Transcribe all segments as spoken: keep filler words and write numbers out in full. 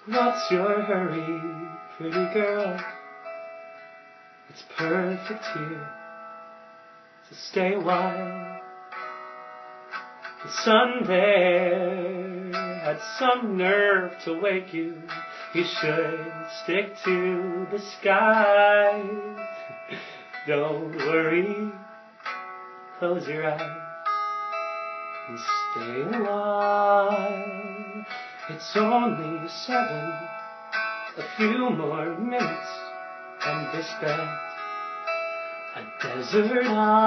What's your hurry, pretty girl? It's perfect here, so stay a while. The sun there had some nerve to wake you. You should stick to the sky. Don't worry, close your eyes and stay a while. It's only seven, a few more minutes, and this bed, a desert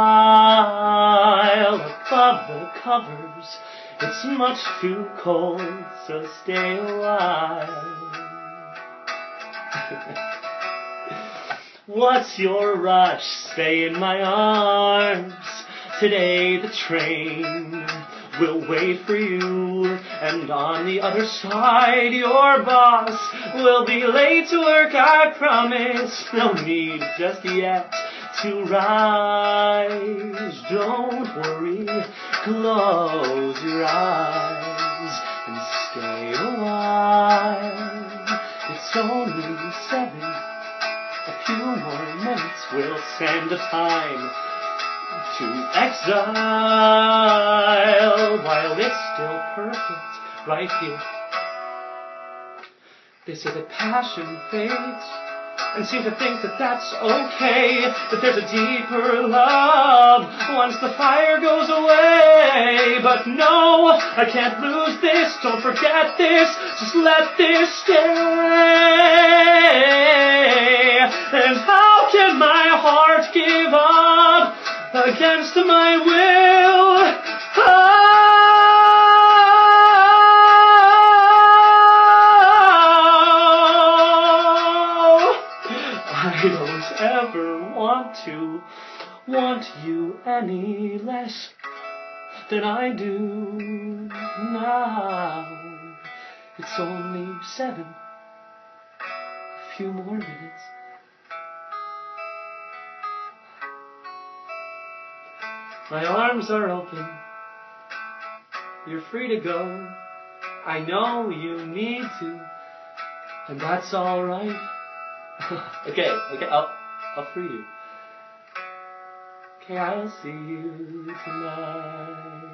isle above the covers. It's much too cold, so stay a while. What's your rush? Stay in my arms. Today the train will wait for you, and on the other side your boss will be late to work, I promise. No need just yet to rise. Don't worry, close your eyes and stay a while. It's only seven, a few more minutes will send the time to exile, while it's still perfect right here. They say that passion fades and seem to think that that's okay, that there's a deeper love once the fire goes away. But no, I can't lose this, don't forget this, just let this stay. And how can my heart give up against my will? I don't ever want to want you any less than I do now. It's only seven, a few more minutes. My arms are open, you're free to go. I know you need to, and that's alright. okay, okay, I'll, I'll free you. Okay, I'll see you tonight.